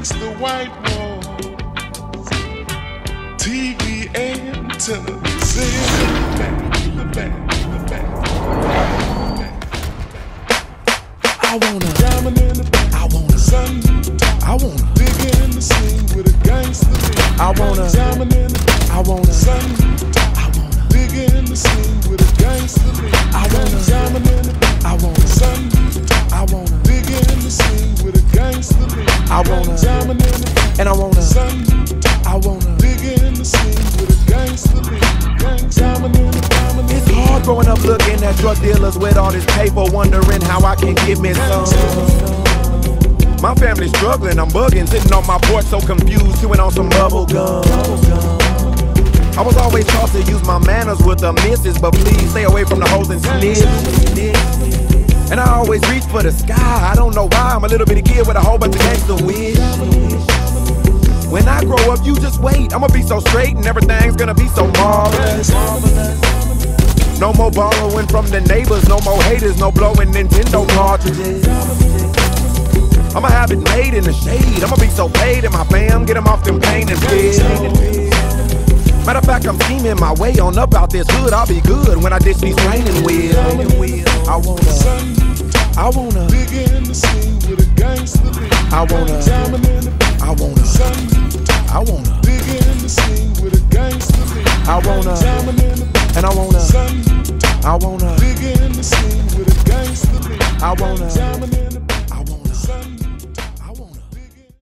against the white walls, TV antennas in the back. I wanna Diamond in the back. I wanna Sun, I wanna dig in the scene with a gangster lean. I wanna Diamond in the back. I wanna Sun, I wanna dig in the scene with a gangster lean. I wanna Diamond in the back. I wanna Sun, I wanna dig in the scene with a gangster lean. I wanna Diamond in the back. and I wanna Sun, I wanna dig in the scene with a gangster lean. Diamond in the diamond in It's hard growing up looking at drug dealers with all this paper, wondering how I can get me some. My family's struggling, I'm bugging, sitting on my porch so confused, chewing on some bubble gum. I was always taught to use my manners with the misses, but please stay away from the hoes and snitch. And I always reach for the sky, I don't know why, I'm a little bitty kid with a whole bunch of gangster wish. When I grow up, you just wait, I'ma be so straight and everything's gonna be so marvelous. No more borrowing from the neighbors, no more haters, no blowing Nintendo cartridges. I'ma have it made in the shade, I'ma be so paid and my fam get them off them pain and pills. Matter of fact, I'm scheming my way on up out this hood, I'll be good when I ditch these training wheels. I wanna dig in the scene with a gangster lean. I wanna Diamond in the back. I wanna Sun, I wanna dig in the scene with a gangster lean. I wanna Diamond in the back. and I wanna Sun, I wanna dig in the scene with a gangster lean. I wanna Diamond in the back.